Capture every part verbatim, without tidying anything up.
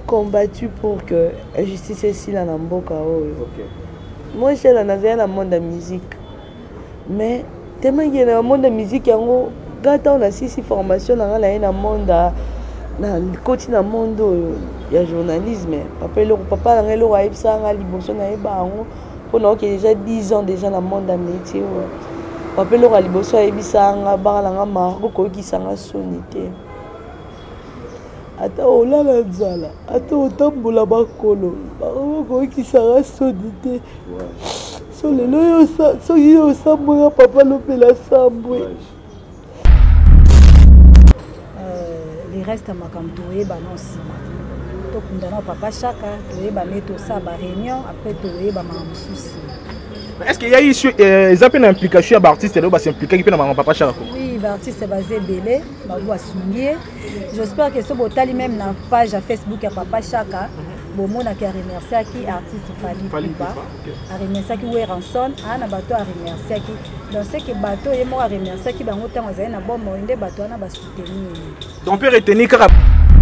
combattu pour que la justice est si là dans Mboka. Moi, je suis dans le monde de la musique. Mais, tellement qu'il y a dans le monde de la musique, il y a une formation dans le monde de côté dans le monde il y a journalisme. Papa, papa, il y a une liboso na eba pour que déjà dix ans déjà dans le monde de métier. Papa, il y a liboso na eba baralanga maroko qui sanga sonité. Ata olala nzala, ata otambola bakolo, baroko qui sanga sonité. So lelo yo sa, so yo samboya papa lopela sambwe. Les restes makambo toyeba non sima tokundana papa chaka toyeba neto sa ba réunion après toyeba makambo susi. Est-ce qu'il y a eu des appels d'implication à artistes qui s'impliquent qui dans papa chaka? Oui, l'artiste est basé belé babu asungie. J'espère que ce botali même na page à Facebook à papa chaka bomona qui a remercié qui artiste Fali Poupa a remercié qui we ranson ana bato a remercié qui dans ce que bato et moi a remercié qui bango tango za na bon moinde bato na ba soutenir. Ton père est tenu car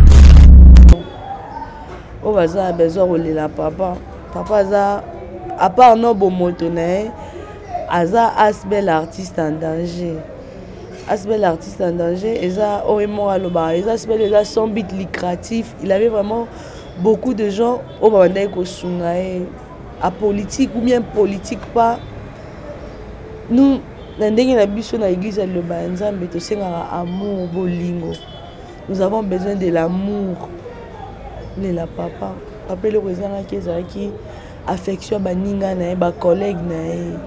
oh baza besoin de la papa papa za à part non bon motoné aza asbel artiste en danger asbel artiste en danger et ça oh et moi le bar et asbel est là son but lucratif il avait vraiment beaucoup de gens au bandai ko sungae à politique ou bien politique pas nous ndenge na biso na église le banzambe to senga amour bolingo nous avons besoin de l'amour de la papa papa le président qui est qui affection baninga na ba collègue na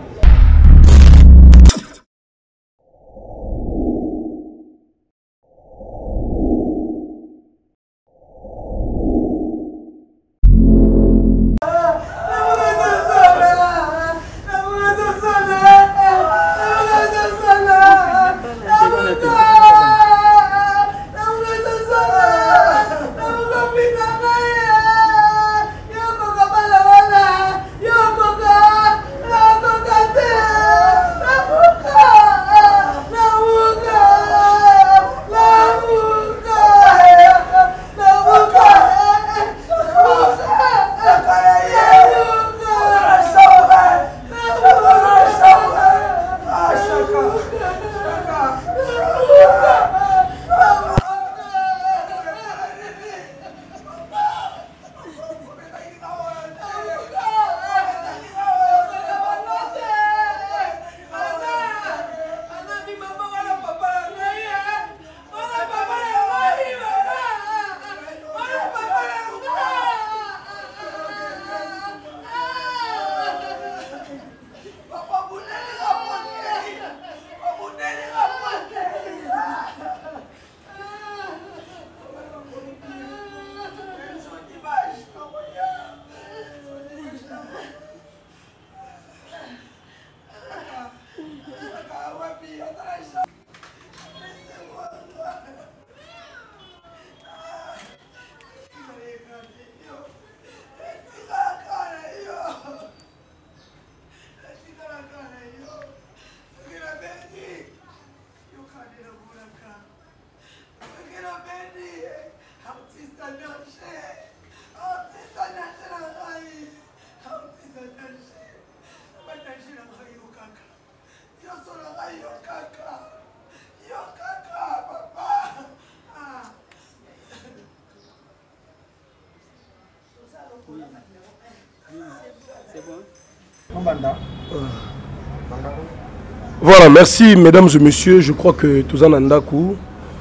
Voilà, merci mesdames et messieurs. Je crois que tous en Andakou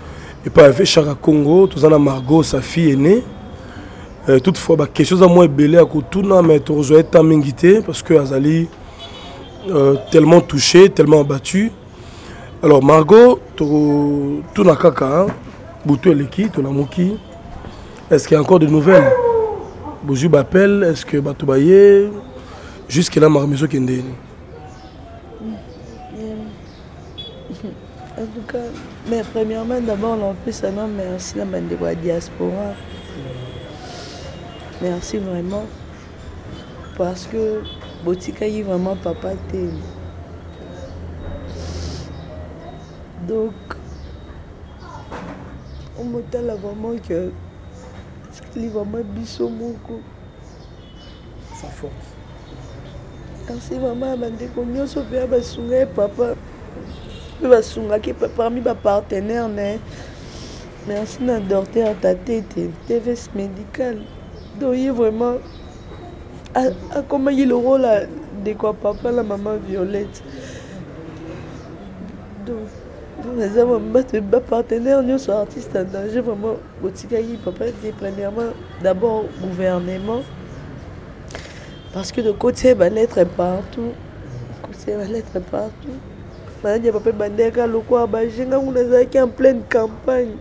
et pas avec Chaka Congo, tous en Margot, sa fille aînée. Euh, toutefois, bah, quelque chose à moins belé à Koutouna, mais tu rejoins ta mingité parce que Azali euh, tellement touché, tellement abattu. Alors Margot, tout na kaka, Boutou Eleki, tout na Mouki. Est-ce qu'il y a encore de nouvelles? Boujou m'appelle, est-ce que Batoubaye jusqu'à là, Marmiso Kende? En tout cas, mais premièrement, d'abord, on peut ça, non, merci la bande de la diaspora. Merci vraiment. Parce que Botika y vraiment papa t'aime. Donc, on me dit vraiment que livre ma biso moko. Sa force. Merci maman bandeko nyonso pe basunga papa. Pe basunga ki parmi ba partenaires né. Merci na docteur ta tête, T V S médical. Donc il vraiment à comment il le rôle de quoi papa la maman Violette. Donc les hommes battent partenaires nous sont artistes en danger vraiment boutique papa dit premièrement d'abord gouvernement parce que de côté va lettre partout côté va lettre partout maintenant papa bandeka lokwa ba jenga nguna qui en pleine campagne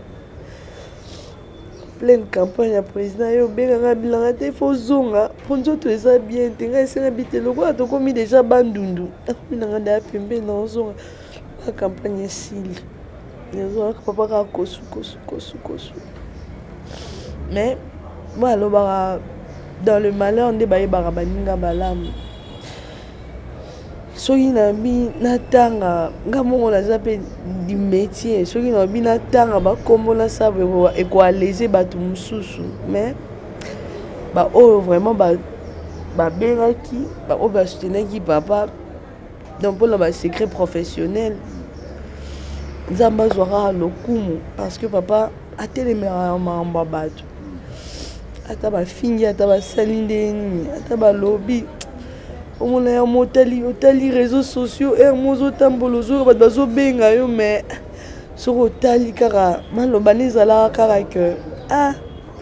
pleine campagne à président yo benga bilanga te faut zonga pour nous tout ça bien tenga senga bité lokwa to komi déjà bandundu akomi nanga da pembe na zonga la campagne s'il les autres papa ka kosu kosu kosu kosu mais moi alors dans le malheur on est baye barabaninga balam soki na bi natanga ngamo na zape du métier soki na bi natanga ba kombola ça et quoi léger batu mususu mais ba oh vraiment ba ba benaki ba oh ba soutenir qui papa donc pour le secret professionnel Zamba Zora lokumu parce que papa a téléméra en babatu ataba fingi ataba salindeni ataba lobby on a un motali otali réseaux sociaux et mozo tambolozo ba bazo benga yo mais sur otali kara malobaniza la kara que ah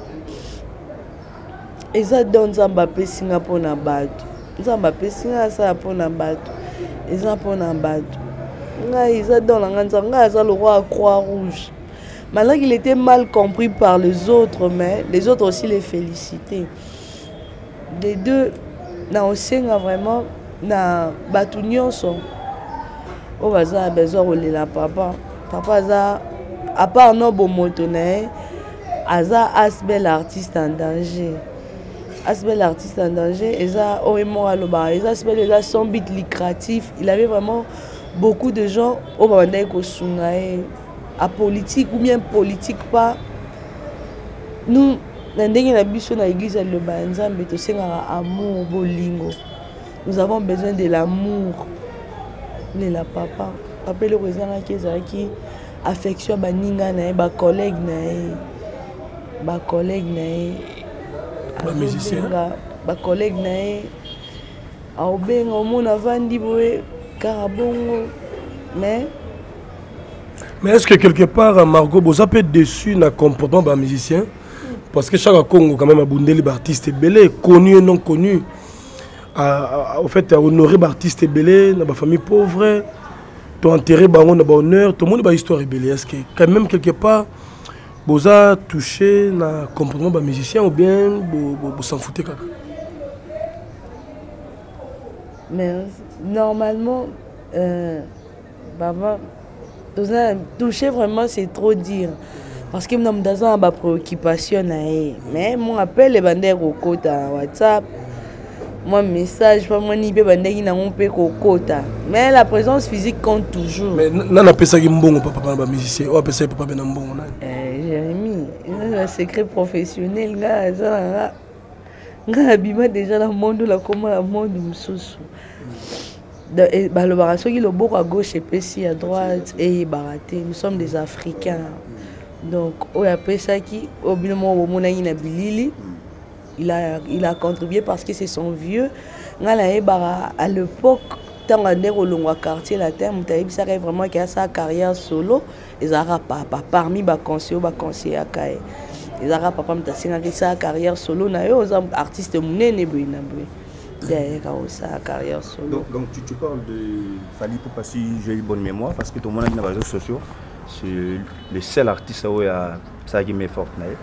eza don Zamba pesinga pona batu Zamba pesinga sa pona batu eza pona batu nga dans la le roi à Croix-Rouge. Maintenant qu'il était mal compris par les autres, mais les autres aussi les félicitaient. Les deux, na osenga vraiment na batunion son. O baza besoin de la papa. Papa za à part non bon motoné, aza asbel artiste en danger. Asbel artiste en danger, eza oemo aloba, eza asbel eza son but lucratif. Il avait vraiment beaucoup de gens au Rwanda à politique ou bien politique pas nous dans l'église le banza mais tout amour bolingo nous avons besoin de l'amour de la papa après le président qui affection baninga na ba collègue na ba collègue na ba musicien ba collègue na au ben au monde avandi boé Carabongo, mais mais est-ce que quelque part Margot vous avez déçu dans le comportement des musiciens parce que chaque Congo quand même a bondé les artistes belés connus et non connus au fait à honorer les artistes belés dans la famille pauvre tu enterré dans le honneur tout le monde a une histoire belée est-ce que quand même quelque part vous avez touché dans le comportement des musiciens ou bien vous s'en foutez quoi? Mais normalement, euh, maman, toucher vraiment c'est trop dire. Parce que nous avons des préoccupations. Mais mon appel est bandé au côté WhatsApp. Mon message, moi, je peux bandé au côté. Mais la présence physique compte toujours. Mais non, on appelle ça un bon papa, un musicien. On appelle ça papa, un bon. Jérémy, c'est un secret professionnel. Nga déjà dans le monde là comment le monde mususu et bah le barasso qui le beau à gauche et puis à droite et baraté nous sommes des Africains donc on appelle ça qui au moment où mon ami Bilili il a il a contribué parce que c'est son vieux nga la bara à l'époque tant on est au long quartier la terre mutaïb ça vraiment qui a sa carrière solo les arabes papa parmi ba conseiller ba conseiller à Kaé les arabes papa mutasinga sa carrière solo na yo artiste munene boina boy derrière sa carrière solo donc, donc tu, tu parles de Fally Ipupa si j'ai une bonne mémoire parce que tout le monde a dans les réseaux sociaux c'est le seul artiste où il y a ça qui m'est fort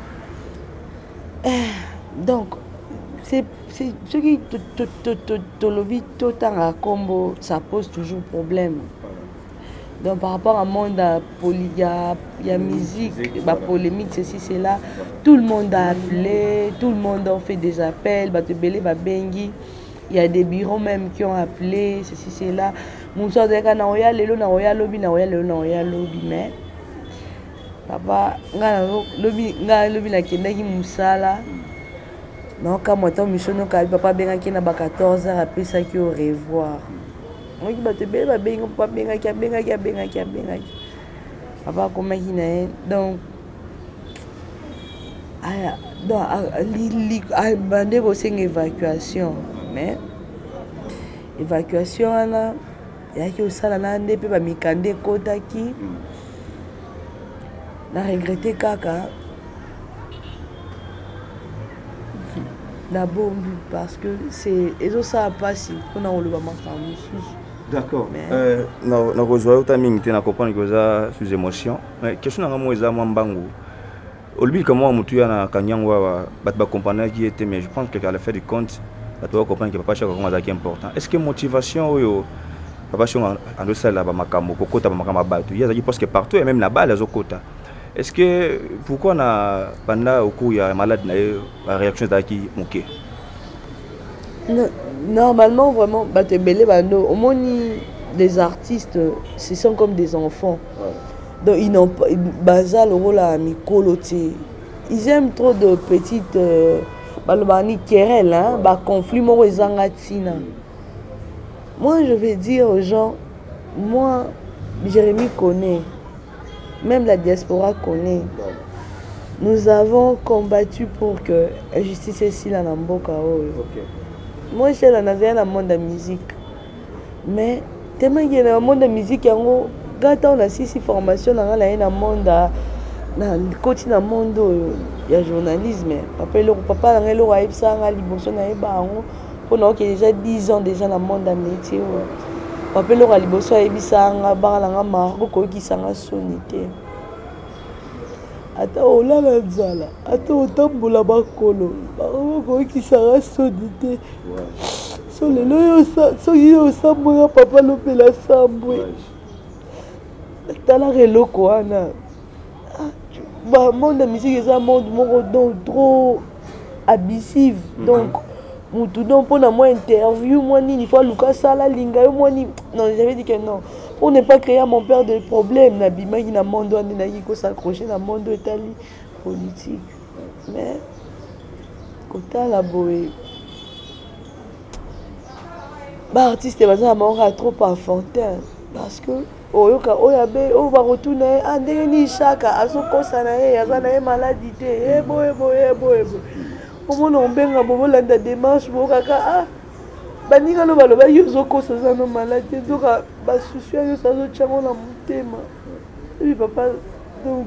donc c'est c'est ce qui te le vit tout temps à combo ça pose toujours problème. Donc par rapport à monde il y a il y a musique, bah polémique ceci c'est là, tout le monde a appelé, tout le monde a fait des appels, bah te belé bah bengi, il y a des bureaux même qui ont appelé ceci c'est là. Mon soeur de kana oya lelo na oya lobby na oya lelo na oya lobby mais papa nga lobi nga lobi nakendaki mosala naokamwa ntango mishono okabi papa abengaki na ba quatorze heures apesaki au revoir oki bato ebele babengi papa abengaki abengaki abengaki abengaki papa akomaki na ye donc aya donc bande kosenga évacuation mais évacuation wana yaki osala na nde mpe bamikanda ekotaki na regrette kaka nabombi parce que c'est ezosala mpasi mpona koloba makambo mosusu. D'accord. nakozwa ota mingi te na comprendre que oza sous émotion mais question nanga mo eza mwa mbangu olobi kama motu ya na kanyango awa bato bakompanaki ete mais je pense que à la fin du compte bato bakopprendre que papa chaka kongo azalaki important. Est ce que motivation oyo papa chaka andosalela bamakambo kokota bamakambo ya bato ye azalaki parce que partout et même na bale azokota. Est-ce que pourquoi na pendant au cours il y a malade la réaction d'aki moké? Normalement vraiment bato ebele bando au moins les artistes ce sont comme des enfants. Ouais. Donc ils n'ont pas bazal au rôle à mikolo ti. Ils aiment trop de petites euh, balobani querelles hein, ba conflit mo ezanga tina. Moi je vais dire aux gens moi Jérémy connaît. Même la diaspora connaît. Nous avons combattu pour que la justice est ici dans Mboka. Moi, je suis dans le monde de la musique. Mais, tellement qu'il y a dans le monde de la musique, quand on a six formations dans le monde, dans le côté du monde, il y a le journalisme. Papa, papa, il y a déjà dix ans déjà dans le monde de la métier. Papa lora liboso ebisanga balanga margo ko kisanga sonité ata olala nzala ata otambola bakolo ko kisanga sonité so lelo yo so yo sambola papa lopela sambwe tala reloko ana ba monde de musique est un monde donc trop abusif donc mutu donc pour moi interview moi ni il faut Lucas Sala linga moi ni non j'avais dit que non pour ne pas créer à mon père de problème na bima qui na monde on na ko s'accrocher na monde itali politique mais kota la boé ba artiste baza mora trop enfantin parce que oyoka oyabe o ba retourner ande ni chaka azokosa na ye azana ye maladie te e boye boye boye comment on benga bobo landa démarche bokaka ah baninga no baloba yozo kosa za no maladie donc ba souci yo ça zo tchango na mutema oui papa donc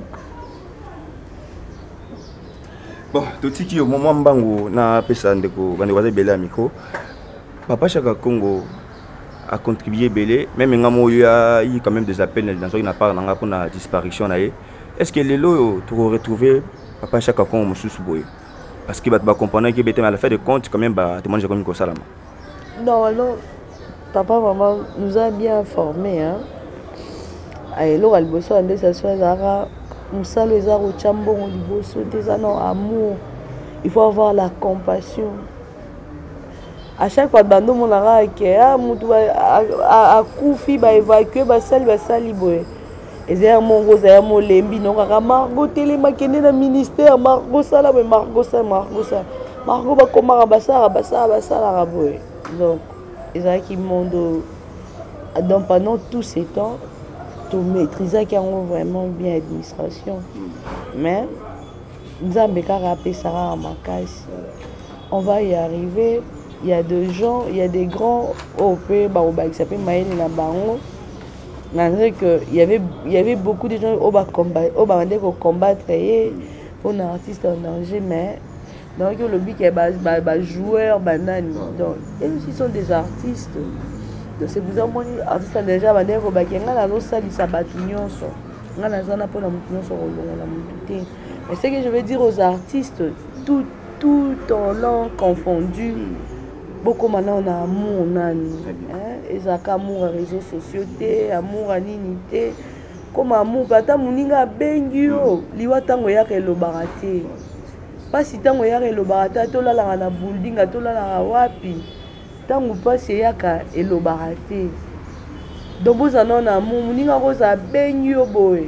bon totiki au moment mbangu na pesa ndeko bande waza belé à micro papa Chaka Congo a contribué belé même ngamo il y a eu quand même des appels dans une part na pour la disparition na est-ce que les lots tu retrouver papa Chaka Congo mususu boye parce que va comprendre que à la fin de compte quand même bah témoignage comme ça là. Non non papa maman nous a bien informé hein. Ay lo alboso ande ça soit zara musalo ezaro chambo liboso des non amour. Il faut avoir la compassion. À chaque fois bando mon ara ke ah mutu a kufi ba évacuer ba sali ba sali boy. Ezaya mongo zaya molembi no kaka Margot telema kende na ministère Margot sala mais Margot ça Margot ça Margot ba komara basara basara basara raboye donc ezaya qui monde donc pendant tous ces temps tout maîtriser qui ont vraiment bien administration mais nzambe kaka pe sara makasi on va y arriver. Il y a des gens il y a des grands au pays ba qui s'appelle Maël na bango. Malgré que il y avait il y avait beaucoup de gens au bas combat au bas pour combattre pour un artiste en danger mais donc le but est bas bas joueurs banane donc ils aussi sont des artistes donc c'est vous moi artiste déjà banane pour bakenga na zo sali sabatinyon so ngana zana pour la mutinyon so rolonga la mutité mais ce que je veux dire aux artistes tout tout en langue confondu. Beaucoup maintenant on a amour nani hein et ça amour à réseaux sociaux té amour à ninité comme amour bata muninga bengio liwa tango ya ke lo baraté pas si tango ya ke lo baraté to la la na building to la la wapi tango pas c'est ya ka e lo baraté donc vous en on amour muninga ko za bengio boy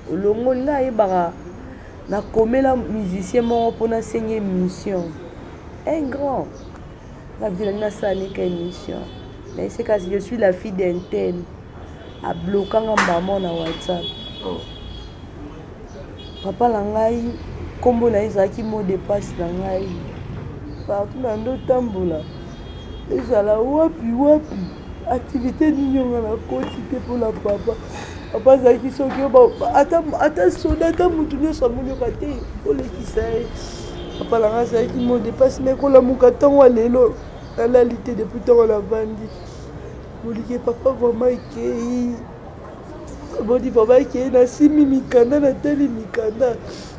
olongo nga yebaka na komela musicien moko mpona senye émission un grand na vila na sanika émission mais c'est kasi je suis la fille d'un tel a bloquanga maman na WhatsApp papa na ngai kombo na ezalaki mot de passe na ngai partout na ndo tambola ezala wapi wapi activité nini nga na koti te mpona papa papa azalaki soki ata soda ata motu nyonso amonioka te olekisa ye papa na ngai azalaki mot de passe me kolamuka ntongo ya lelo nalali te depuis ntongo navandi molike papa vraimen ekei bodi papa ekei nasimi mikanda natali mikanda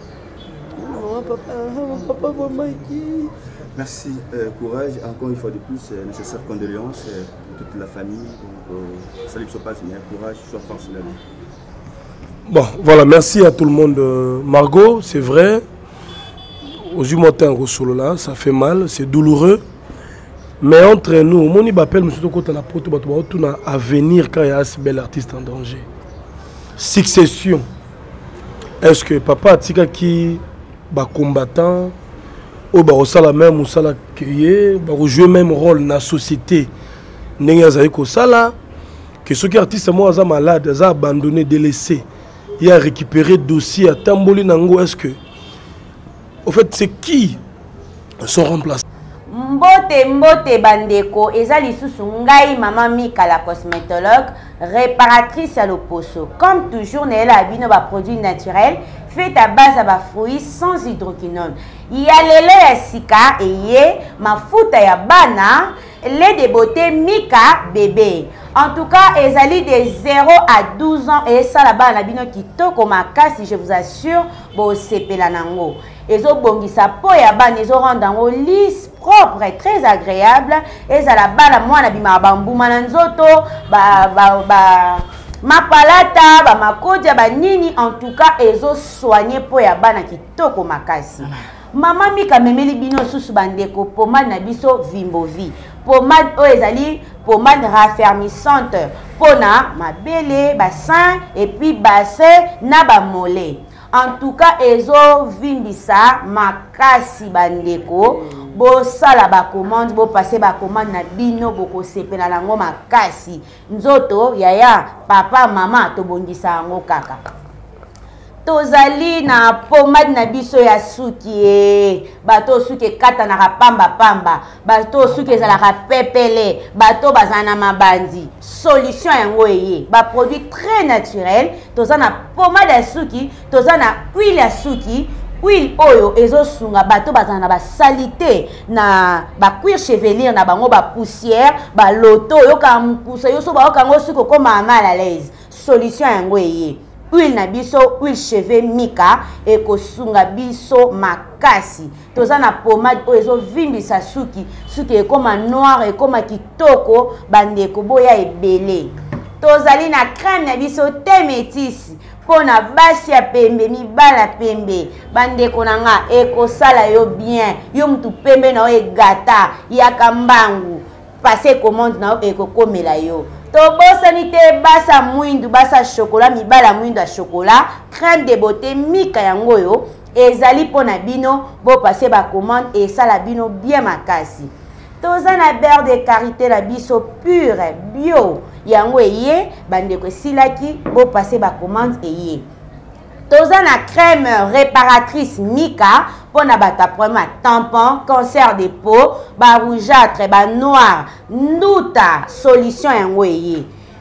papa papa vraiment ekei. Merci, euh, courage, encore une fois de plus, euh, nécessaire condoléances, euh, toute la famille, donc euh, salut se passe, mais courage, sois fort sur la vie. Bon, voilà, merci à tout le monde. Euh, Margot, c'est vrai, aux Jumotin Rossolo là, ça fait mal, c'est douloureux, mais entre nous, mon appelle M. Tokota na poto bato ba tuna à venir quand il y a ce bel artiste en danger. Succession. Est-ce que papa tika qui ba combattant ou bah osala même osala créer bah jouer même rôle dans la société n'enga zaiko sala que ceux qui artistes moi za malade za abandonné délaissé il a récupéré dossier à Tamboli nango est-ce que au fait c'est qui son remplaçant Mbote mbote bandeko ezali susu ngai maman Mika la cosmétologue réparatrice à l'oposo comme toujours nela abino ba produits naturels fait à base à ba fruits sans hydroquinone ya lelo ya sika eye mafuta ya bana lait de beauté Mika bébé en tout cas ezali de zéro à douze ans et ça la bana bino kitoko makasi je vous assure bo sepela nango ezo bongisa po ya bana ezo rendre ngo lisse propre et très agréable et ça la bana mwana bima bambuma na nzoto ba ba ba mapalata ba makodia ba nini en tout cas ezo soigner po ya bana kitoko makasi. Maman Mika memeli bino susu bandeko pomade na biso Vimbovi pomade o ezali pomade raffermissante pona mabele bassin et puis bassin na ba mollet. En tout cas ezo vimbisa makasi bandeko bo sala ba commande bo passer ba commande na bino boko sepela nango makasi nzoto yaya papa mama to bongisa ngo kaka tozali na pomade na biso ya suki bato suki kata na pamba pamba bato suki ezala pepele bato bazana mabandi solution yango eye ba produit très naturel tozana pomade ya suki tozana huile ya suki huile oyo ezo sunga bato bazana ba salité na ba cuir chevelure na bango ba poussière ba loto yo ka mpusa yo so ba okango suki koma mal à l'aise solution yango eye huile na biso huile cheveux Mika et kosunga biso makasi tozana pomade oyo ezo vimbisa suki suki ekoma noir ekoma kitoko bandeko boya ebele tozali na crème na biso te métis pona basi ya pembe mibala pembe bandeko nanga ekosala yo bien yo mutu pembe na yo egata yaka mbangu passer commande na yo ekokomela yo tobosani te basa mwindu basa chocolat mibala mwindu ya chocolat crème de beauté Mika yango yo ezali pona bino bo passer ba commande et sala bino bien makasi toza na beurre de karité na biso pure bio yango eye bandeko silaki bo passer ba commande eye toza na crème réparatrice Mika pona bata problème tampon cancer de peau ba rougeâtre ba noir nduta solution yango eye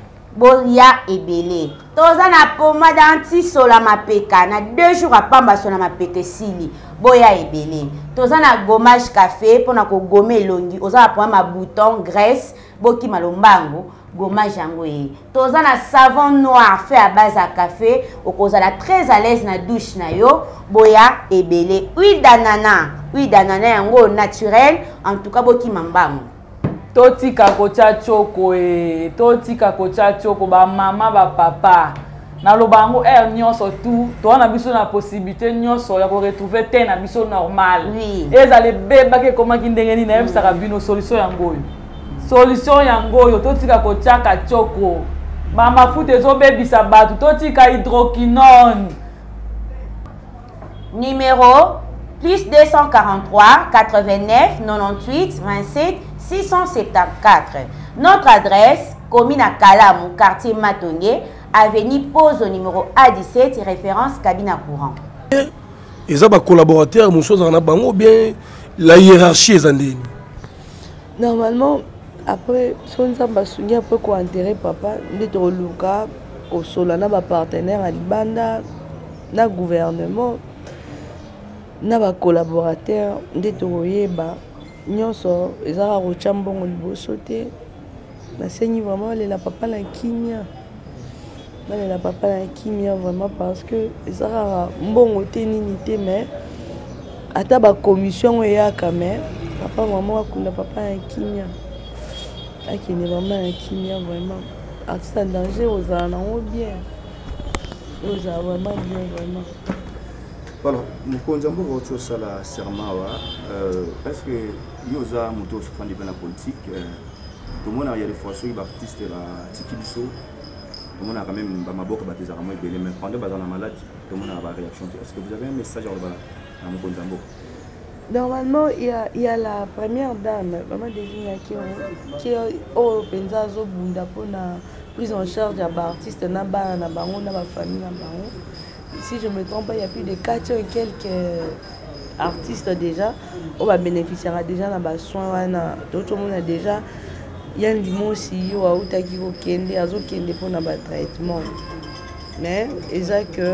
boya ebele toza na pomade anti sola mapeka na deux jours apamba sola mapeka sili boya ebele toza na gommage café pona ko gommer longi oza na problème bouton graisse boki malombango gommage yango e toza na savon noir fait à base à café okozala très à l'aise na douche na yo boya ebele huile d'ananas huile d'ananas yango naturel en tout cas boki mambango totika kocha choko e totika kocha choko ba mama ba papa na lobango er nyonso tout to na biso na possibilité nyonso ya ko retrouver te na biso normal oui ezale beba ke koma kindengeni na ebisaka bino solution yango solution yango yo totika kocha choko bamafuta ezobebisa bato totika hydroquinone. Numéro plus deux cent quarante-trois quatre-vingt-neuf quatre-vingt-huit vingt-sept six cent soixante-quatorze. Notre adresse, commune à Kalamou, quartier Matongué, avenue Pose au numéro A dix-sept, référence cabine à courant. Ils ont des collaborateurs, ou bien la hiérarchie est en ligne. Normalement, après, si on a besoin après quoi enterrer papa, d'être au Luka, au Solana, ma partenaire à Libanda, na gouvernement, na ba collaborateur, d'être au Yeba, nyonso, ils ont un chambon au niveau sauté. Na seigne vraiment la papa la kimia. La papa la kimia vraiment parce que ils ont un bon téninité mais à ta ba commission et à quand même papa maman a papa la kimia. Qui est vraiment un kimia vraiment artiste en danger aux gens bien aux gens vraiment bien vraiment. Voilà, nous connaissons autre chose la serment est-ce que yoza moto se prend la politique tout le monde a des fois sur les artistes la tikibiso tout le monde a quand même ma boque baptisé à moi belé mais pendant bazar la malade tout le monde a une réaction. Est-ce que vous avez un message à à mon konzambo? Normalement, il y, a, il y a la première dame, maman désigne qui qui au Penzazo Bunda pour la prise en charge des artistes na ba na bango na ba famille na bango. Si je me trompe pas, il y a plus de quatre et quelques artistes déjà. On va bénéficier déjà na ba soins na tout le monde a déjà il y a un dimanche yo a utaki ko kende azo kende pour na ba traitement. Mais exact que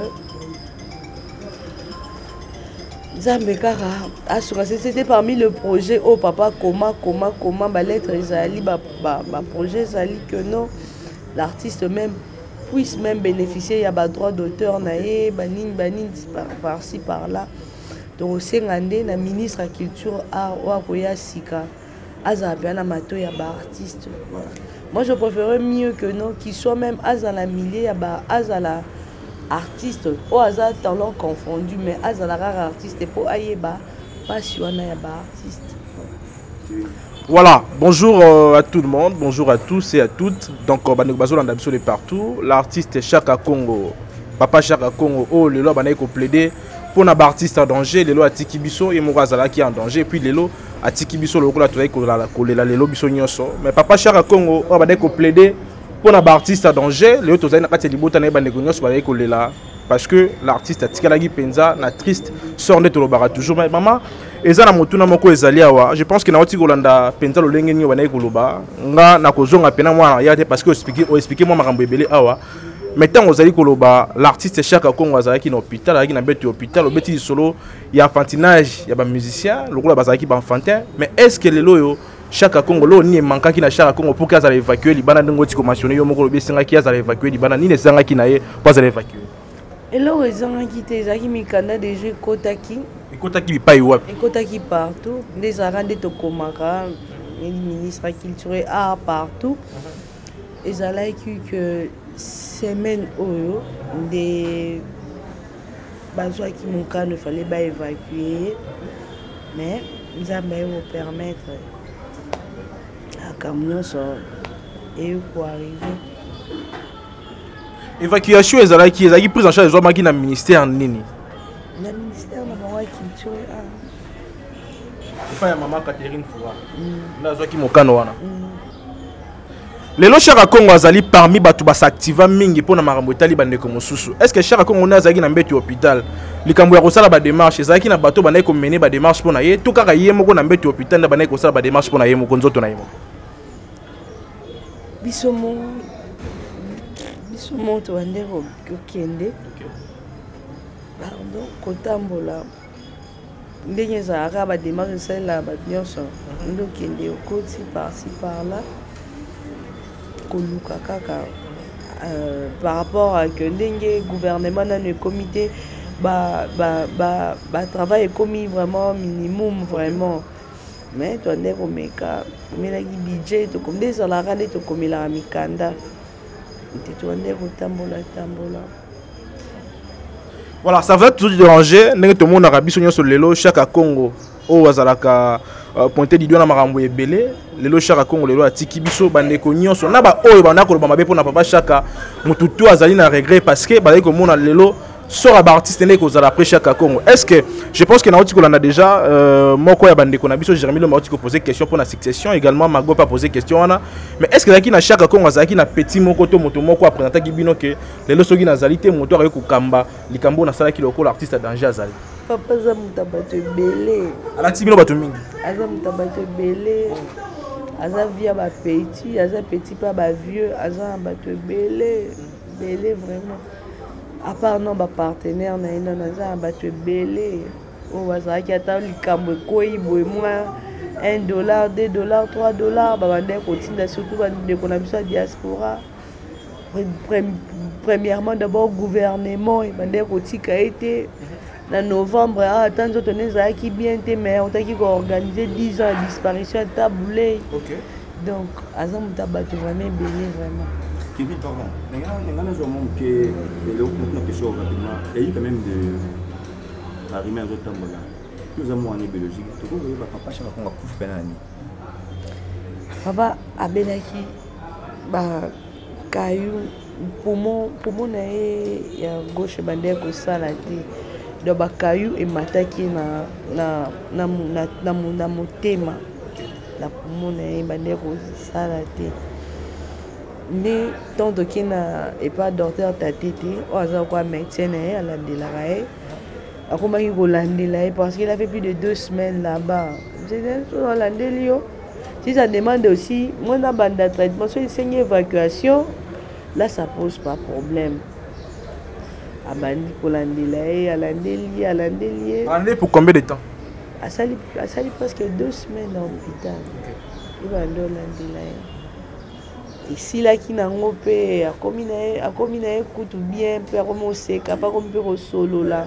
c'était parmi le projet oh papa comment comment comment ba lettre Zali ba ba projet Zali que non l'artiste même puisse même bénéficier il y a ba droit d'auteur naé banin banin par par-ci par-là donc c'est ngandé na ministre de la culture art wa koya sika azabia na mato ya ba artiste. Moi je préférerais mieux que non qu'il soit même azala millier ya ba azala artiste au hasard talent confondu mais azala rare artiste pour ayeba passion na ya ba artiste. Voilà, bonjour euh, à tout le monde, bonjour à tous et à toutes. Donc banek bazo landa biso de partout, l'artiste Chaka Congo, papa Chaka Congo oh le lo banek ko plaider pour na artiste en danger, le lo atiki biso et mo azala qui en danger puis le lo atiki biso le ko la toy ko la ko le la le lo biso nyonso. Mais papa Chaka Congo oh banek ko plaider pour un artiste en danger, les autres ont été libérés parce que l'artiste a tiré penza na triste sort de tolobara toujours mais maman ezana motuna moko ezali awa je pense que na oti kolanda penza lo lenge ni wana koloba nga na kozonga pena mwana ya te parce que expliquer o expliquer moi makambo ebele awa mais tant ozali koloba l'artiste Chaka Congo azaki na hôpital azaki na beti hôpital obeti solo ya enfantinage ya ba musicien lokola bazaki ba enfantin mais est-ce que les loyo Chaka Congo lo ni manka ki na Chaka Congo pour qu'azala évacuer libana ndingo ti ko mentionner yo moko lobi singa ki azala évacuer libana ni ne singa ki na ye pas azala évacuer et là ils ont quitté zaki mikanda de jeu kotaki kotaki pa iwapi kotaki partout des arande to komaka ministre de la culture et art partout ils allaient que semaine oyo des bazwa ki monka ne fallait pas évacuer mais ils avaient vous permettre à camion ça et pour arriver évacuation ezala qui ezaki prise en charge des hommes qui na ministère nini na ministère na ba culture ah il ya maman Catherine Foua na zo ki mokano wana lelo Chaka Congo azali parmi batu ba s'activa mingi pona makambo etali bandeko mosusu est-ce que Chaka Congo na azaki na mbeti hôpital likambo ya kosala ba démarche ezaki na bato banaye ko mener ba démarche pona ye to kaka ye moko na mbeti hôpital na banaye kosala ba démarche pona ye moko nzoto na ye moko bisomo bisomo to andero kokende pardon kotambola ndenge ezalaka ba démarche esalela bato nyonso ndokende okoti par-ci par-là koluka kaka euh, par rapport à que ndenge gouvernement na le comité ba ba ba ba travail commis vraiment minimum vraiment mais toi ndeko meka mela ki budget to comme des salaires to comme la mikanda te toi ndeko tambola tambola. Voilà, ça va toujours déranger ndenge to mona rabiso nyonso lelo Chaka Congo o wazalaka pointer du doigt na makambo ebele lelo Chaka Congo lelo atiki biso bandeko nyonso na ba oyo bana ko mabe pona papa Chaka mututu azali na regret parce que ba ko mona lelo sort à artiste né cause après Chaka Congo. Est-ce que je pense que na otiko on a déjà euh moko ya bandeko na biso Jérémy Lomba otiko poser question pour la succession également Mago pas poser question wana mais est-ce que là qui na Chaka Congo azaki na petit moko to moto moko après nataki bino que lelo soki na zalité moto ayo ko kamba likambo na sala ki loko l'artiste danger azali papa za mutabato belé ala tibino bato mingi aza mutabato belé aza via ba petit aza petit pas ba vieux aza bato belé belé vraiment à part non ba partenaire na ino aza bato belé o baza ki ata likambo koyi boy moi un dollar deux dollars trois dollars ba bande ko tinda surtout ba de ko na biso diaspora premièrement d'abord gouvernement et bande ko tika été en novembre, ah, tant d'autres choses qui bien été, mais on a organisé dix ans de disparition à taboulé. Okay. Donc, Azam Tabatou vraiment béni vraiment. Kevin, pardon. Il y a un moment que les question rapidement, il y a quand même de arriver à d'autres temps là. Nous avons en biologique. Tu vois, papa, je vais faire un coup de pénal. Papa, Abenaki, bah, Caillou, poumon, poumon, il y a gauche bandé que ça la dit. Donc bakayu et mataki na na na na na na motema la pomona e bande ko sala te mais tant que na et pas docteur tatete o aza quoi médecin e ala de la rae akoma ki ko landela parce qu'il a fait plus de deux semaines là-bas c'est un landelio si ça demande aussi moi na banda traitement soit une évacuation là ça pose pas problème. Abandi Kolandelaye, Alandeli, Alandeli. Alandeli pour combien de temps? A sali, a sali presque deux semaines à l'hôpital. Il va aller Alandelaye. Ici là qui n'a pas a commis a commis na écoute bien, peut commencer, capable comme peut solo là.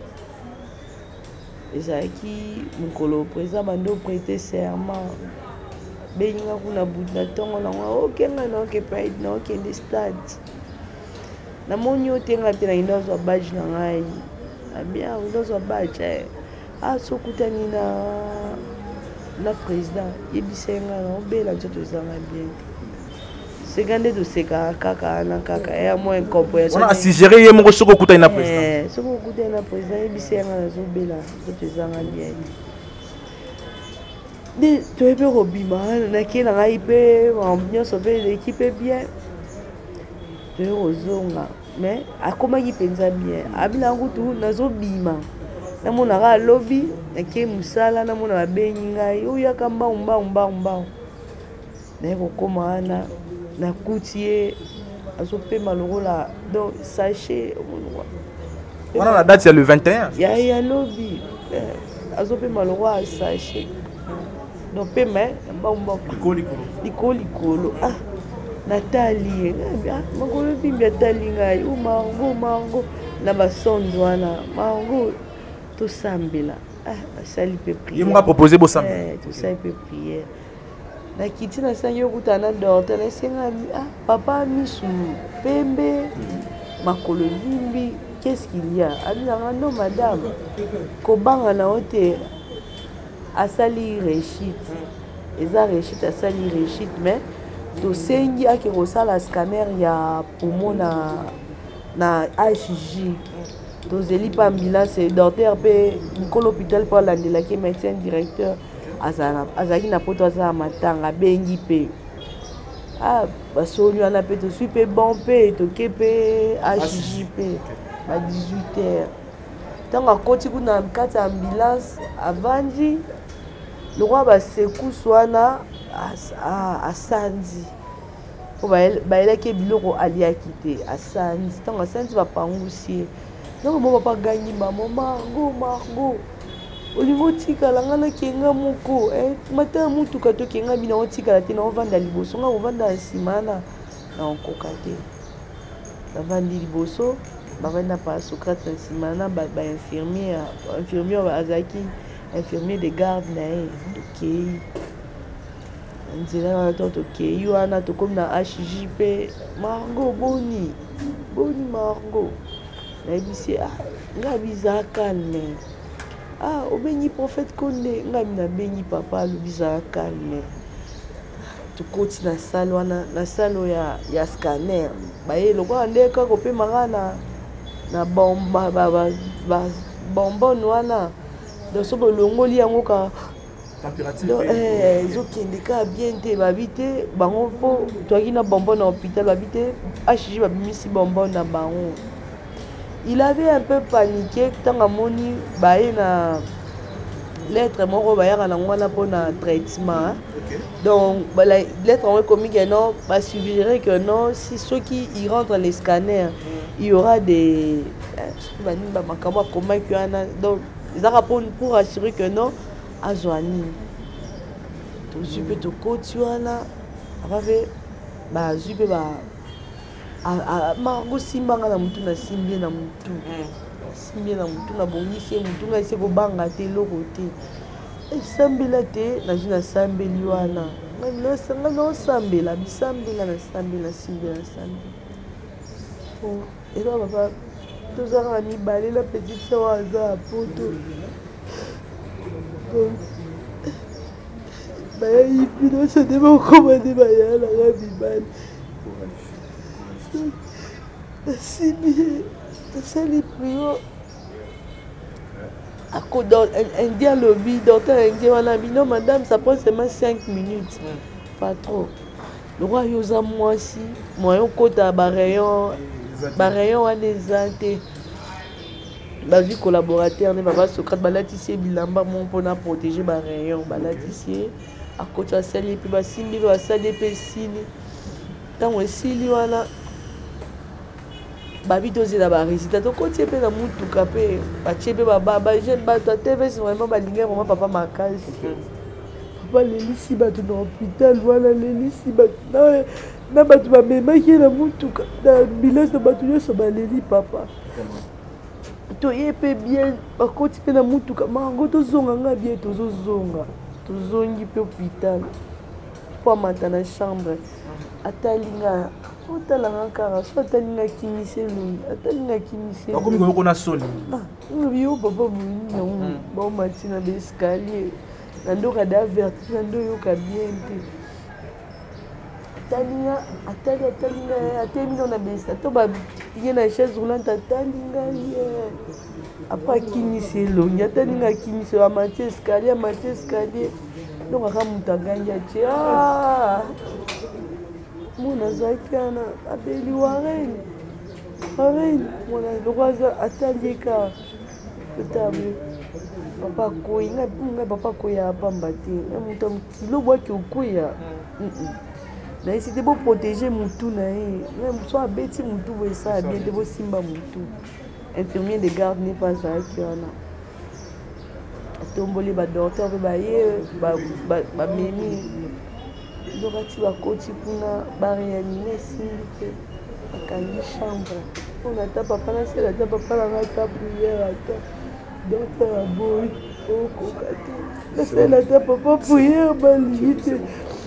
Et ça qui mon colo président bando prêter serment. Benga kuna butna tongo na OK ngana OK pride na OK the stade. Na monyo tenga tena indozo badge na ngai abia indozo badge a sokutani na na président yebisenga na obela nzoto zanga bien segande do seka kaka na kaka ya mo enkopo ya on a suggéré ye moko soko kutani na président eh soko kutani na président yebisenga na zobela nzoto zanga bien de to ebe robima na kena ngai pe ambiance pe l'équipe bien de rozonga mais akomaki penza bien abila ngutu nazobima namona ka lobby eke musala namona babengi ngai oya kamba umba umba umba na ko koma na na kutie azopema lokola donc sachet omonwa wana la date c'est le vingt et un ya ya lobby azopema lokola sachet donc pema umba umba likoli likoli kolo ah Nathalie, makolo bimbi Nathalie ngai, ou Margot, Margot, na basondo wana, Margot, to sambela. Ah, sali pe prière. Il m'a proposé bo sambela. Eh, to sali pe prière. Na kiti na sanyo kutana docteur, na senga ah, papa misu, pembe, makolo bimbi, qu'est-ce qu'il y a? Abina non madame. Kobanga na hote asali réussite. Eza réussite asali réussite mais tosengi ake kosala scanner ya poumon na na H J tozeli pa ambulance docteur pe nkolo hôpital pour landelaki médecin directeur azana azaki na poto azala matanga bengi pe ah basoni wana pe tosui pe bon pe toke pe H J pe ba dix-huit heures ntango akoti kuna kati ya ambulance avandi lokwa basekousu wana asandi po bayelaki biloko aliaki te asandi ntango asandi bapangusi ntango mo papa gangi mamo Margo Margo olingi otikala nga nakenga moko matala mutuka tokenga bina otikala te na ovanda liboso nga ovanda na nsima na na okoka te navandi liboso bavanda pa Socrate na nsima na bainfirmier infirmier azalaki infirmier de garde na ye tokei nzela wana to tokei wana tokomi na H J pe Margo boni boni Margo nayebisi ah nga biza calme ah obengi prophète Konde ngai na bengi papa lobisa calme tukoti na salle wana na salle ya ya scanner baye lokwa ndeka ko pe magana na bomba ba ba bonbon wana donc so bolongoli yango ka température eh ezokende ka bien te babite bango po toaki na bonbon na hôpital babite achiji babimisi bonbon na bango. Il avait un peu paniqué tant à moni baye na lettre moko bayaka na ngwana pour na traitement. Okay. Donc la lettre en comique non va suggérer que non si ceux qui y rentrent les scanners mm. il y aura des donc ils ont pour assurer que non à Joanie tout super tout côté là avait bah super bah ah Margot simbanga na mutu na simbie na mutu simbie na mutu na bongisi mutu na ise ko banga te lokote e sambela te na jina sambeli wana ngalo sanga no sambela bisambela na sambela simbela sambi oh et là papa tous a mis balé la petite sœur à za poto bah il puis non se démo commander bah ya la rabibal si bien c'est les prières à côté indien lobby docteur indien on a dit non madame ça prend seulement cinq minutes pas trop le roi yosa moi si moi on côté à barayon barayon à des anté bah vu collaborateur ne va pas Socrate balatissier bilamba mon pour na protéger barayon balatissier à côté à celle et puis bah simbi va ça des pesini tant aussi lui voilà babi dozi la ba résultat to ko tié pe na mutuka pe ba tié pe ba ba jeune ba to T V c'est vraiment ba linga vraiment papa makasi papa leli si ba to na hôpital voilà leli si ba na na ba to ba mema ki na mutuka na ambulance na ba to yo so ba leli papa to yé pe bien ba ko tié pe na mutuka mango to zonga nga bien to zo zonga to zongi pe hôpital pour matin na chambre atalinga otalanga kaka so atalinga kimise lungi atalinga kimise akomi ko kona soni ah yo papa buni na ba matina be escalier na ndo ka d'averti na ndo yo ka bien te atalinga atali atalinga atemi na besa to ba ye na chaise roulante atalinga ye après kimise lungi atalinga kimise ba matina escalier matina escalier donc aka mutanganya che ah mona zakana abeli wareni wareni mona lokaza atandika tutabu papa koi nga nga papa koi apamba te na mutu kilo bwaki okuya na isi te bo protéger mutu na ye même so abeti mutu bo esa bien te bo simba mutu infirmier de garde n'est pas zaki wana atomboli ba docteur pe ba ye ba ba memi lokati bakoti kuna baréanime esimbi te bakangi chambre mpona ata papa nasela ata papa nanga ata priere ata docteur aboyi okoka te nasela ata papa priere balingi te.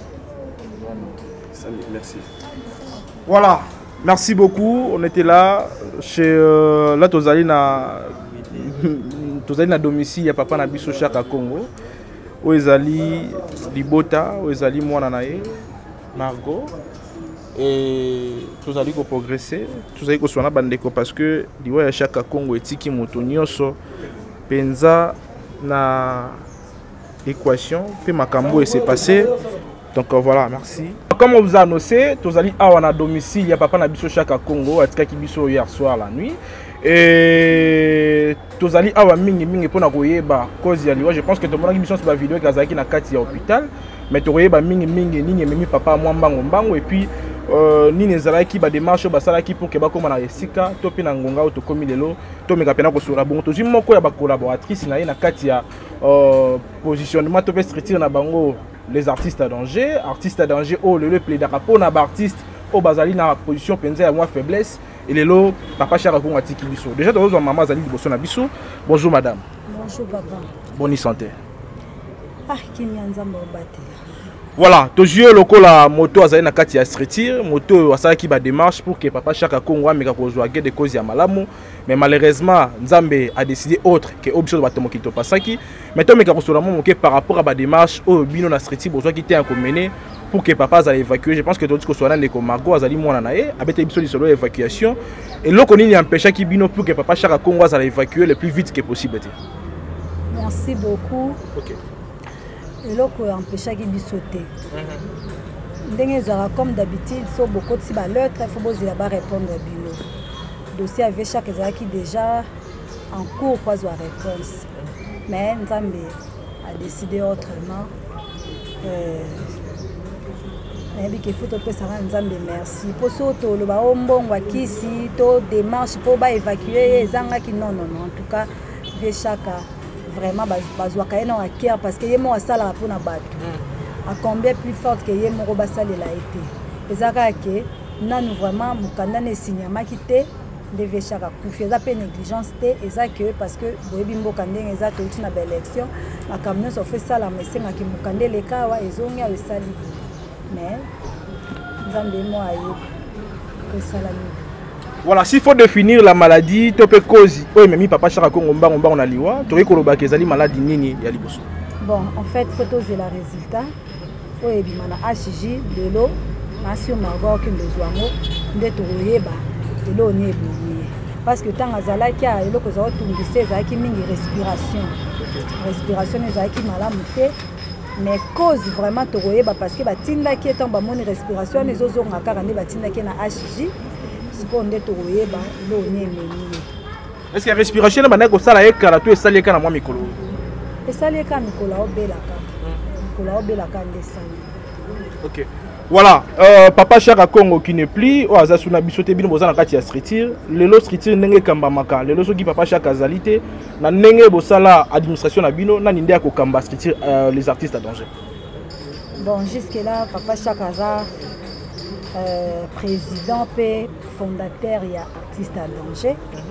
Merci. Voilà, merci beaucoup. On était là chez euh, là tozali na tozali na domicile ya papa na biso Chaka Congo. Oezali Libota, Oezali mwana na ye Margot et tous allons progresser, tous allons soigner bandeko parce que diwa ya Chaka Congo etiki moto nyonso penza na équation pe makambo et c'est passé. Donc voilà, merci. Comme on vous a annoncé, tous allons à na domicile ya papa na biso Chaka Congo atika ki biso hier soir la nuit. Et tous allez avoir mingi mingi pour na koyeba cause ya liwa. Je pense que tout le monde a mission sur la vidéo kazaki na kati ya hôpital mais to koyeba mingi mingi nini memi papa moi mbango mbango et puis euh nini ezalaki ba démarche ba salaki pour que ba koma na esika to pe na ngonga to komi lelo to meka pena ko sura bon to zi moko ya ba collaboratrice na ye na kati ya euh positionnement to pe structure na bango les artistes à danger artistes à danger oh le le plaidera pour na ba artiste au bazali na position penza ya moi faiblesse. Et les lots, papa Chaka Congo atiki biso. Déjà, nous avons maman Zali Liboso na biso. Bonjour madame. Bonjour papa. Bonne santé. Ah, qui m'y a nzamba batela. Voilà, tu joues le la moto à Zaina Kati à Streetir, moto à qui va démarche pour que papa Chaka Kongo mais qu'on joue des causes à Malamu, mais malheureusement Nzambe a décidé autre que option de bâtiment qui te passe qui. Maintenant mais qu'on soit là par rapport à la démarche au bino na Streetir besoin qui était à mener pour que papa a évacué. Je pense que tout ce que soit là comme Margot Azali moi naé avec émission de solo évacuation et l'autre on y empêche qui bino pour que papa Chaka Kongo a évacué le plus vite que possible. Merci beaucoup. OK. Et là, on empêche de sauter. Comme d'habitude, il faut beaucoup de valeurs, il faut répondre à Bino. Le dossier avec chaque qui déjà en cours pour avoir réponse. Mais Nzambe a décidé autrement. Il faut que ça rende Nzambe merci. Pour ça, le baombo, wakisi, to démarche pour évacuer les gens qui non non non. En tout cas, avec chaque vraiment bazwa kaena wa cœur parce que yemo asala pour na bato a combien plus forte que yemo basala la été ezaka ke nanu vraiment mukanda ne signama kité devait chaka kufieza pe négligence té ezaka parce que boyebi mboka ndenge eza to uti na ba élection na camion so fait ça la mesenga ki mukande le kawa ezongi a esali mais nzambe mo ayo ko sala ni. Voilà, s'il faut définir la maladie, tu peux causer. Oui, mais mi papa Chaka Kongo mba mba on a liwa. Tu reconnais que ezali maladie nini ya liboso. Bon, en fait, photos et la résultat. Oui, bi mana H J de l'eau, nation Margot qui nous zoango, ndeto yeba, de l'eau ni ebouye. Parce que tant azala ki a eloko za otungise za ki mingi respiration. Respiration za ki malamu te. Mais cause vraiment to yeba parce que batinda ki etant ba moni respiration les ozo ngaka ne batinda ki na H J. Est-ce que la respiration est bonne ça la ekala to esali ekala mwa mikolo? Esali ekala mikolo obelaka. Mikolo obelaka ndesani. OK. Voilà, euh, papa Chaka Kongo qui n'est plus, o aza suna bisote bino bozana kati ya Streetir, lelo Streetir ndenge kamba maka, lelo soki papa Chaka zalité na ndenge bosala administration na bino na ninde ko kamba Streetir euh, les artistes à danger. Bon, jusque là papa Chaka za Euh, président et fondateur et artiste à danger.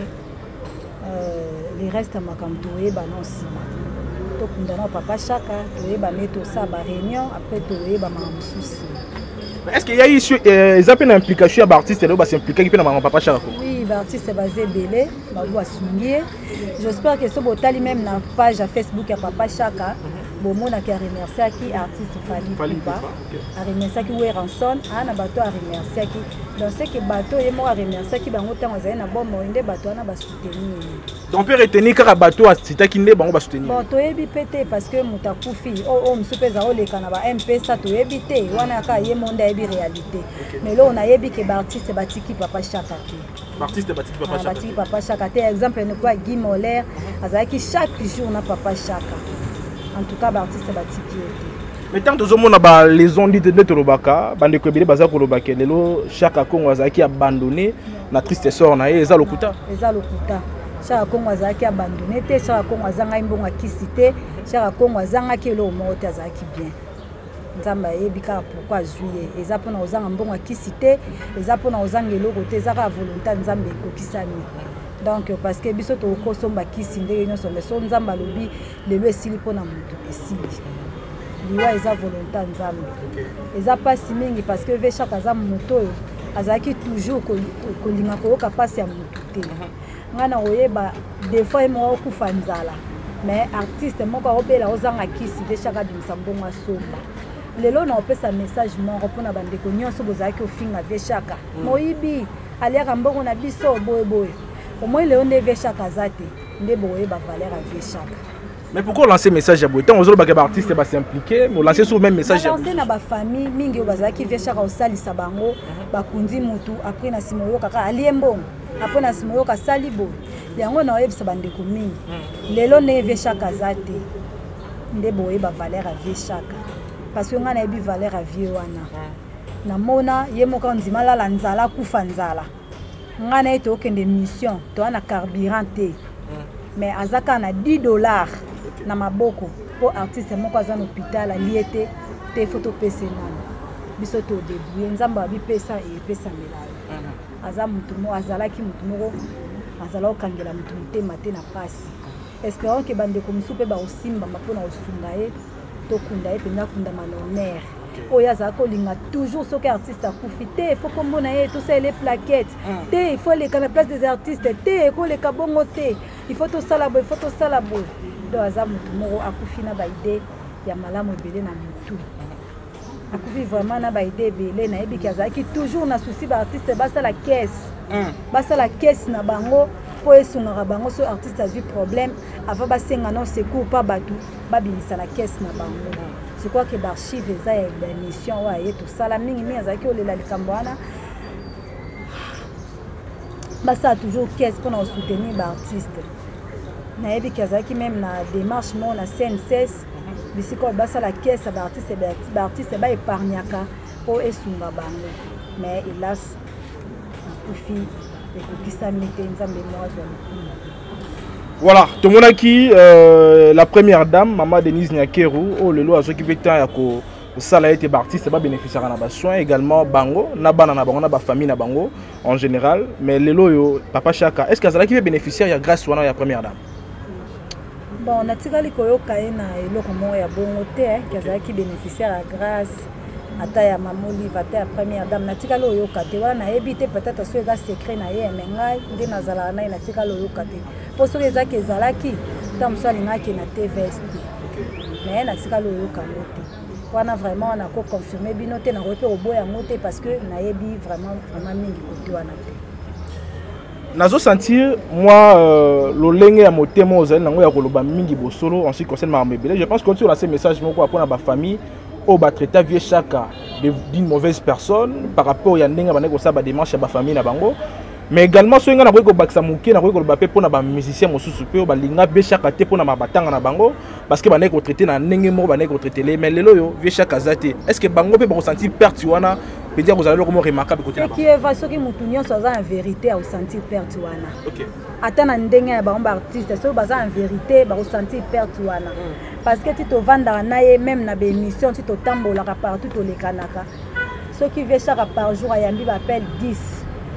Euh, les restes à Makamtoé, bah non, si. Donc, nous avons papa Chaka, nous avons mis tout ça à la réunion, après, nous avons mis un souci. Est-ce qu'il y a eu une implication à l'artiste et là, s'impliquer qui peut papa Chaka? Oui, l'artiste est basé belé, bah souligner. J'espère que ce botali même na page à Facebook à papa Chaka. Bon, mon a remercié qui artiste Fali Pipa, a remercié qui est rançon, a bateau a remercié qui dans ce que bateau et moi a remercié qui bango temps a na bon moinde bateau na ba soutenir. Donc peut retenir car bateau a cité qui ne bango ba soutenir. Bon, to ebi pété parce que mutakufi oh oh msupeza ole kana ba M P ça to ebi té wana ka ye monde ebi réalité. Mais là on a ebi que artiste batiki papa Chaka ki. Artiste batiki papa Chaka. Batiki papa Chaka té exemple ne quoi Guy Moller azaki chaque jour na papa Chaka. En tout cas, l'artiste est battu. Mais tant que nous avons les ondes de Torobaka, bande ko bele baza ko lobaka lelo Chaka Kongo azaki abandonné na triste sort na eza lokuta. Eza lokuta. Chaka Kongo azaki abandonné te, Chaka Kongo azanga imbonga kisite, Chaka Kongo azanga kelo moto azaki bien. Nzamba yebika pourquoi juillet, eza pona ozanga mbonga kisite, eza pona ozanga eloko te, eza ka volonté nzambe kokisani. Donc parce que biso to ko somba kisi ndenge nyonso mais so nzamba lobi lelo esili pona mutu esili liwa eza volonté nzambe eza pasi mingi parce que ve chaque aza moto azaki toujours kolinga koyoka pasi ya mutu te ngana oyeba des fois emo okufa nzala mais artiste moko obela ozanga kisi ve chaque adimisa mbongo somba lelo na opesa message moko pona bandeko nyonso bozaki ofinga ve chaque moyibi aliaka mbongo na biso boye boye. Au moins, les ondes Chaka zate, les boyés va valeur à Chaka. Mais pourquoi lancer message à Boyetan? Aux autres artistes va s'impliquer, mais lancer sur le même message. Lancer na ba famille, mingi bazaki ve Chaka osali sabango, bakundi mutu après na simoyo kaka aliembo, après na simoyo ka salibo. Yango na yebisa bandeko mingi. Lelo ne ve Chaka zate, les boyés va valeur à Chaka. Parce que ngana yebi valeur à vie wana. Na mona yemoka nzimala la nzala kufa nzala. Ngana ete okende mission to ana carburant te mais azaka na dix dollars na maboko po artiste moko aza na hôpital aliete te photo pese nana biso to débrouiller nzamba bi pesa e pesa melayo aza mutu mo azalaki mutu moko azala okangela mutu mutema te na pasi espérons que bande ko musupe ba osimba mapona osunga e to kunda e penda kunda malhonneur oyo azalaka kolinga toujours soki artiste akufi te il faut kombona ye tosala les plaquettes te il faut leka na place des artistes te ekoleka bongo te il faut tosala boye il faut tosala boye donc aza motu moko akufi na baide ya malamu ebele na motu akufi vraiment na baide ebele nayebiki azalaki toujours na souci baartiste basala caisse basala caisse na bango po esungaka bango so artiste azwi problème avant basenga no secours pa bato babimisa na caisse na bango. Je crois que l'archive eza ya émission oyo aye tosala mingi mingi azalaki olela likambo wana basala toujours caisse mpona kosoutenir baartiste. Nayebiki azalaki même na démarche mo na C N C S bisika oyo basala caisse ya baartiste baartiste baépargnaka po esunga bango mais hélas akufi ekokisami te nzambe mo azwa likulu. Voilà, tout le monde qui euh, la première dame, Maman Denise Nyakeru, oh le lot a qui veut tant que ça a été artiste, pas bénéficiaire à la soin également bango, na bana na bango na ba famille na bango en général, mais le lot yo papa Chaka, est-ce que ça qui veut bénéficiaire grâce à la première dame? Bon, na tikali koyo kaena eloko mo ya bongo te, que qui bénéficiaire grâce ata ya mamoli vata ya première dame na tikali oyo kate wana na ebité peut-être so eza secret na ye mais ngai nde nazala na na tikali oyo kate. Pour ceux qui ont zalaki, tant que ça qui na T V S T. Mais na sika lo yo kamote. On a vraiment on a confirmé binoté na repé au boya moté parce que na yebi vraiment vraiment mingi côté wana te. Nazo sentir moi euh, lo lenge ya moté mo ozali nango ya koloba mingi bosolo en ce qui concerne ma mebele. Je pense que tu as ces messages moko pour na ba famille au ba traiter vieux Chaka d'une mauvaise personne par rapport ya ndenga bana ko sa ba démarche ya ba famille na bango. Mais également si on a ko bakisa muke na ko bape pona ba musicien mosusu pe ba linga be Chaka te pona mabatanga na bango parce que bana ko traiter na ndenge mo bana ko traiter les mais lelo yo vieux Chaka zate est-ce que bango pe ba ressentir perte wana peut dire vous allez comme remarquable côté là. Ce qui est vrai ce qui mutunyo ça en vérité à ressentir perte wana. OK. Ata na ndenge ya ba artiste so ba en vérité ba ressentir perte wana. Parce que tu te vendre na ye même na be émission tu te tambola partout to les kanaka. Ce qui vieux Chaka par jour ayambi ba appelle dix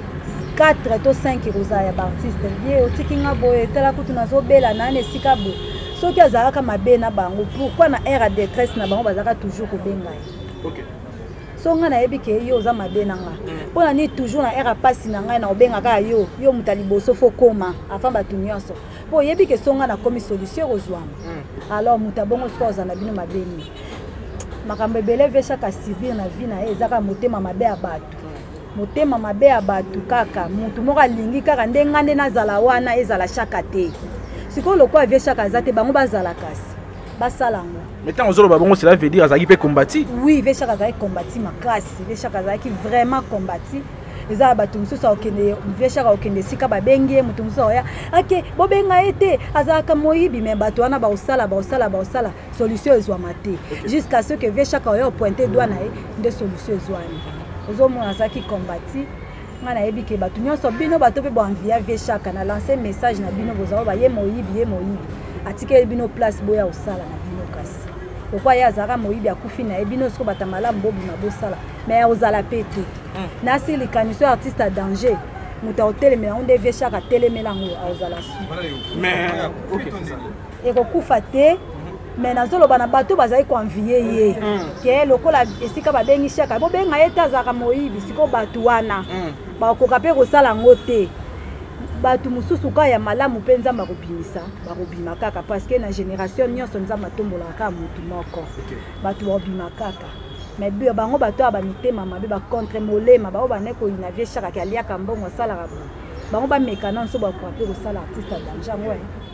quatre to cinq rosa ya artiste vie otikinga boye tala kutu nazobela na ne sika bo soki azalaka mabe na bango pourquoi na air de détresse na bango bazaka toujours kobenga OK so nga na yebi ke yo za mabe na nga pona ni toujours na air passe na nga na obenga ka yo yo mutali boso fo koma afin batu nyonso po yebi ke so nga na komi solution rozwa alors mutabongo so za na bino mabe ni makambe bele ve Chaka subir na vie na ezaka motema mabe ya batu motema mabe ya batu kaka mutu moko alingi kaka ndenga nde nazala wana ezala Chaka te siko lokwa vie Chaka zate bango bazala kasi basalango mais tant ozolo babongo cela veut dire azaki pe combattre oui vie Chaka zaki combattre makasi vie Chaka zaki vraiment combattre ezala batu mususu okende vie Chaka okende sika babengi mutu mususu oya ok bobenga ete azalaka moyibi mais batu wana baosala baosala baosala solution ezwama te jusqu'à ce que vie Chaka oyo pointer doigt na ye nde solution ezwami ozomona azaki kombati nga nayebi ke bato nyonso bino bato mpe boenvia vie Chaka na lancer message na bino bozala baye moyibi ye moyibi atikeli bino place boya osala na bino kasi lokwa ye azalaka moyibi akufi na ye bino siko bata malamu bobima bosala mais ozala pe te nasi likaniso ya artiste a danger moto aotelemela ngo nde vie Chaka atelemela ngo aozala su mais OK ekokufa te mais nazoloba na bato bazali koenvier ye ke lokola esika babengi Chaka bobenga ye te azalaka moyibi siko bato wana bakoka mpe kosala ngo te bato mosusu ka ya malamu mpe nzambe akobimisa bakobima kaka parce que na génération nyonso nzambe atombolaka kaka motu moko bato bakobima kaka mais bango bato ya bamitema mabe bacontre molema bao bane koyina vie Chaka ke aliaka mbongo asalaka bo bango bamekana nso bakoka mpe kosala artiste ya danger yango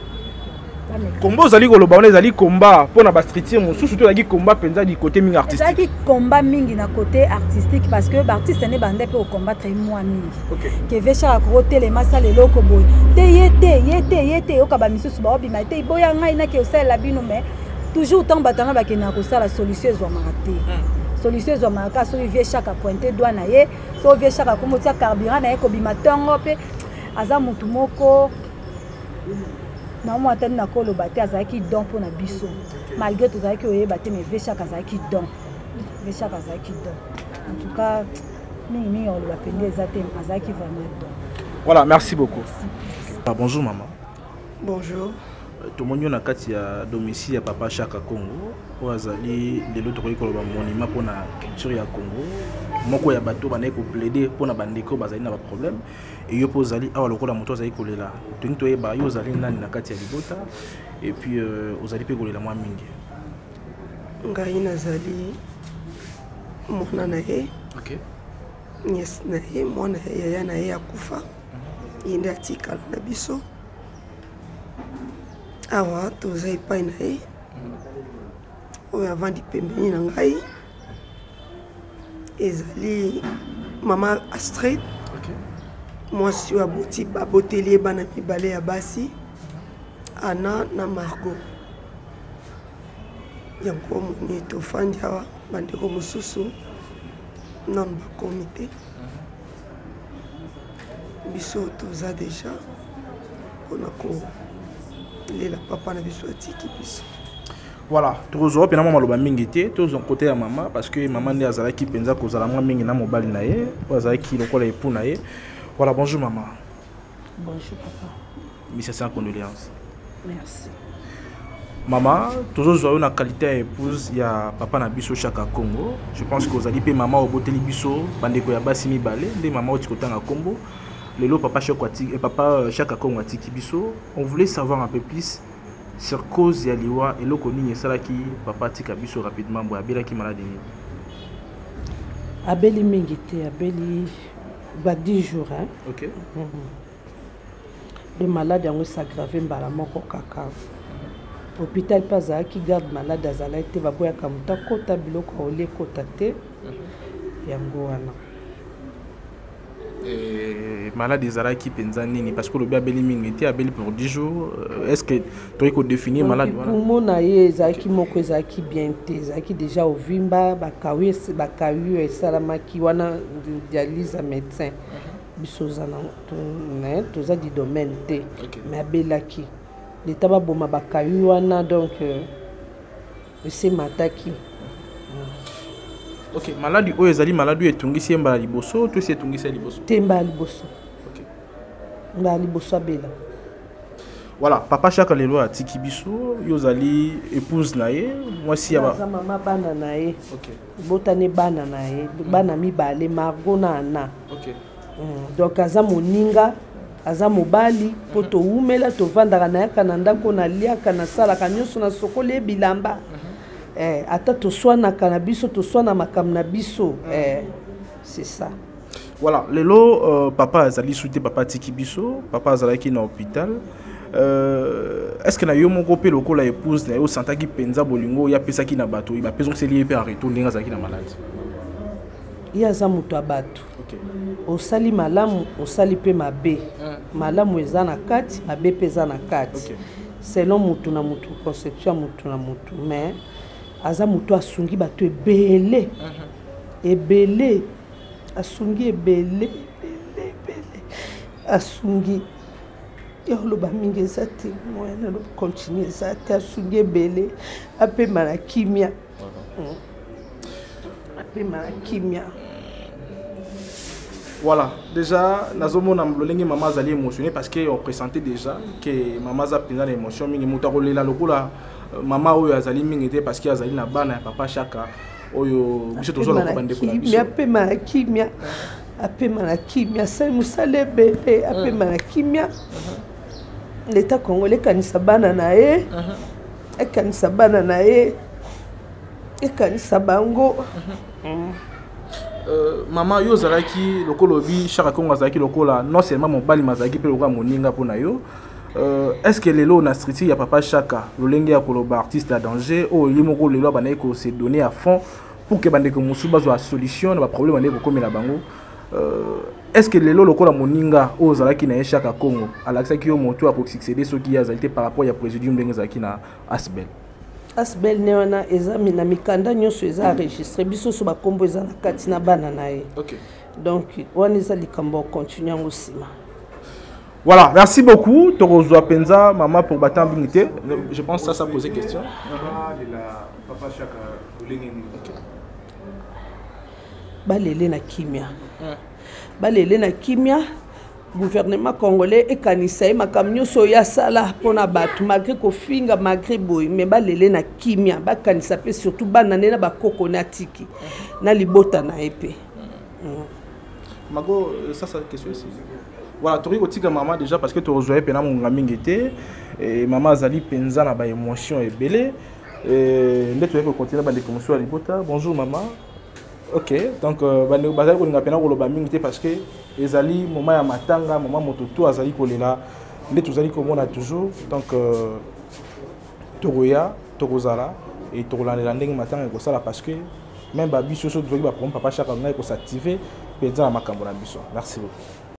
combat zali koloba on ezali combat pour na ba streetier mosusu to zali combat penza du côté mingi artistique ezali combat mingi na côté artistique parce que ba artiste ne bande pe au combattre moi mingi OK ke ve Chaka kote le masala eloko boy te yete yete yete oka ba misusu ba obima te boya ngai na ke osala bino mais toujours tant batanga ba ke na ko sala solution zo marate solution zo maraka so ve Chaka pointer doigt na ye so ve Chaka ko motia carburant na ye ko bima tongo pe aza mutu moko na moi atani na kolo bate azaki don pour na biso malgré tout azaki oye bate mais vie Chaka azaki don vie Chaka azaki don en tout cas mingi mingi on le bapende ezate azaki vraiment don. Voilà, merci beaucoup. Ah, bonjour maman. Bonjour. tomoni na kati ya domicile ya papa Chaka Congo o azali lelo tokoki koloba monument pour na culture ya Congo moko ya bato banaye ko plaider pour na bandeko bazali na ba problème et yo pozali awa lokola moto azali kolela tongi toyeba yo ozali nani na kati ya libota et puis euh, ozali pe kolela mwa mingi ngai nazali mwana na ye OK nièce na ye mwana yaya na ye akufa yende atikala na biso awa toza epai na ye oyo avandi pembeni na ngai ezali mama Astrid mwasi oyo aboti baboteli ye bana mibale ya basi Ana na Margot yango moni tofandi awa bandeko mosusu nanu bakomi te biso toza deja mpona kolela papa na biso atiki biso. Voilà, tokozwa pena mama loba mingi te tozo côté ya mama parce que maman nde azalaki penza kozala mwa mingi na mobali na ye azalaki lokola époux na ye. Voilà, bonjour maman. Bonjour papa. Mes sincères condoléances. Merci. Maman, tozozwa yo na qualité ya épouse ya papa na biso Chaka Congo. Je pense que vous allez payer maman au boteli biso bandeko ya basi mibale nde maman oti kotanga kombo. Lelo papa Chaka et papa Chaka Congo atiki biso. On voulait savoir un peu plus sur cause ya liwa et loko nini salaki papa tika biso rapidement bo abela ki malade ni. Abeli mingi te abeli ba dix jours hein. OK. Mm-hmm. Le malade yango s'aggravé mbala moko kaka. Hôpital paza qui garde malade azala été baboya kamuta kota biloko ole kota te yango wana. Et malade ezala ki penza nini parce que le bébé abeli mingi te abeli pour dix jours. Est-ce que tu peux définir malade voilà? Pour mon aïe ezaki moko ezaki bien te ezaki déjà au vimba bakawi bakawi et salamaki wana dialyse médecin. Bisozana to ne toza di domaine te mais abelaki l'état ba boma bakawi wana donc c'est mataki. OK, malade o ezali malade etungisi embala liboso to c'est etungisi liboso temba liboso. OK, mbala liboso abela. Voilà, papa Chaka lelo atiki biso yozali épouse na ye mwasi ya ba mama bana na ye. OK, botane bana na ye bana mibale Margot na Ana. OK. Mm. Donc aza moninga aza mobali po to umela to vandaka na yaka na ndako na liaka na sala kanyoso na sokole bilamba. Eh ata to swana kana biso to swana makam na biso eh c'est ça. Voilà, lelo euh, papa azali souté papa tiki biso, papa azalaki na hôpital. Euh, est-ce que na yo moko pe lokola épouse na yo santaki penza bolingo ya pesaki na bato ba peso se lié pe arrêter ndinga zaki na malade. Ya za muto abatu. OK. Osali malamu osali pe mabe. Malamu eza na kati mabe pe eza na kati. OK. Selon mutu na mutu conception mutu na mutu mais aza mutu asungi bato ebele. Ebele asungi ebele ebele ebele asungi yolo ba mingi ezate moyena lo continuer ezate asungi ebele ape mala kimia. Ape mala kimia. Voilà, déjà, nazomona mlolenge maman azali émotionnée parce que on pressentait déjà que maman a pris l'émotion mingi mutakole la lokola maman oyo azali mingi te parce que azali na bana papa Chaka oyo biso tozola ko bande ko na biso. Mais ape mala kimia. Ape mala kimia sai musale bele ape mala kimia. L'état congolais kanisa bana na ye. E kanisa bana na ye. E kanisa bango. Euh, maman yo zalaki lokolo bi Chaka Congo zalaki lokola non seulement mon bali mazaki pe lokola moninga pona yo. Euh, est-ce que lelo na street ya papa Chaka lolenge ya koloba artiste à danger o yimoko lelo banaye ko se donner à fond pour que bande ko musuba zo solution na problème bande ko komela bango. Euh, est-ce que lelo lokola moninga o zalaki na Chaka Congo alakisaki yo moto a ko succéder ce qui ya zalité par rapport ya présidium ndenge zalaki na Asbel. Asbel ne wana eza na mikanda nyonso eza enregistré biso so bakombo eza na kati na bana na ye. OK. Donc wana eza likambo continue yango sima. Voilà, merci beaucoup Torozo Penza maman pour batambingité. Je pense que ça ça poser question. Papa Chaka Olingi. OK. Balele na kimia. Balele na kimia gouvernement congolais ekanisa ye makambo nyonso oyo asala mpona bato malgré kofinga malgré boye me balele na kimia bakanisa mpe surtout bana nde na bakoko na tiki na libota na ye mpe Mago, ça c'est la question ici. Voilà, tu as maman déjà parce que tu as rejoint pendant mon gaming était et maman Azali penza na ba émotion et belé et là tu as continuer ba émotion à libota. Bonjour maman. OK, donc ba ne bazali ko ngapena ko loba mingi parce que ezali maman ya matanga, maman mototo azali ko lela. Là tu azali ko mona toujours donc toroya, torozala et torolandela ndenge matanga ko sala parce que même babi soso doit ba papa chaque année ko s'activer. Merci beaucoup.